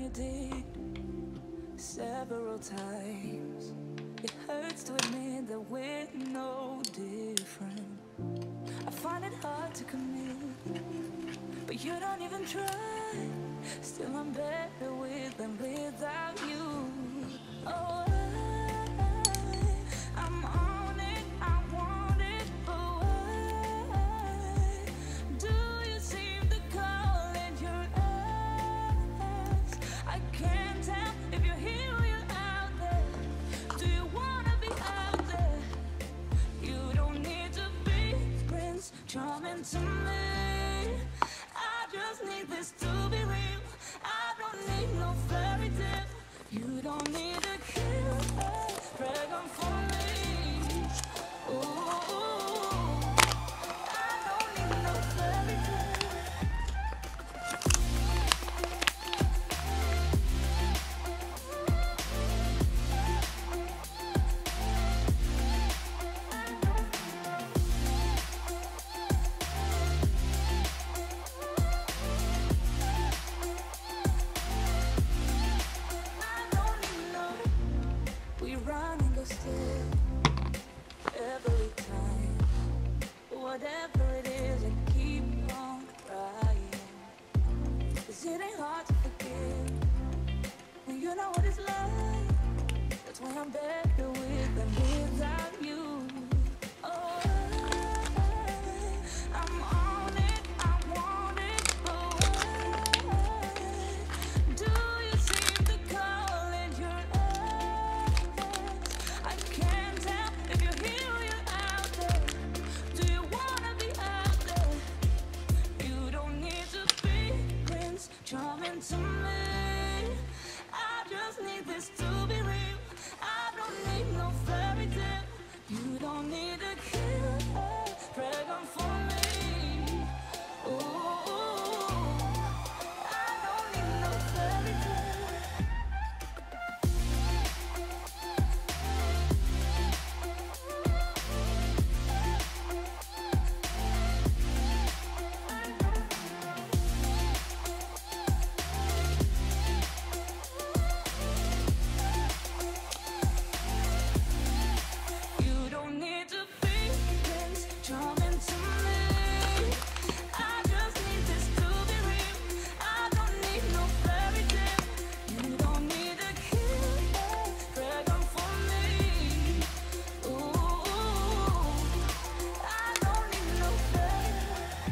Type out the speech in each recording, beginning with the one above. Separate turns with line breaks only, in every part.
you did several times. It hurts to admit that we're no different. I find it hard to commit, but you don't even try. Still I'm better with than without you. Oh, I'm on it, I want it, but why do you seem to call it your eyes? I can't tell if you're here or you're out there. Do you wanna be out there? You don't need to be Prince Charming to me. I just need this to be real. I don't need no fairy tale. You don't need a killer pregnant for me. Ooh, I don't need no fairy tale. We run and go still every time. Whatever it is, I keep on crying. 'Cause it ain't hard to forgive when you know what it's like. That's why I'm better with than without you. Oh, I'm on it, I want it, but why do you seem to call it your eyes? I can't tell if you're here or you're out there. Do you wanna be out there? You don't need to be Prince Charming to me. I just need this to be real. I don't need no fairy tale. You don't need a killer pregnant for me. Ooh, I don't need no fairy tale. You don't need to be Prince Charming to me. I just need this to be real. I don't need no fairy tale. You don't need a killer pregnant for me. Ooh, I don't need no fairy tale.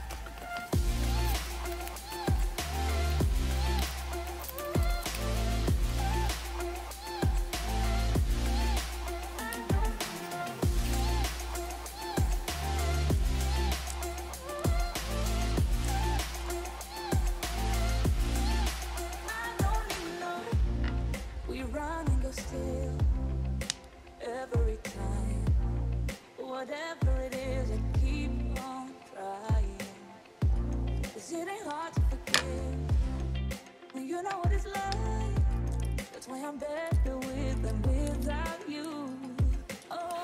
We run and go still every time. Whatever it is, I keep on trying. 'Cause it ain't hard to forgive when you know what it's like. That's why I'm better with than without you. Oh,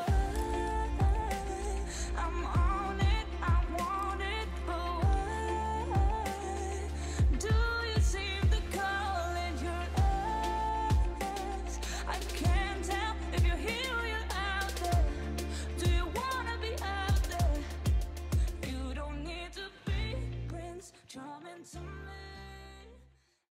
I'm on it, I want it, but why do you seem to call it your eyes? I can't tell if you're here or you're out there. Do you wanna be out there? You don't need to be Prince Charming to me.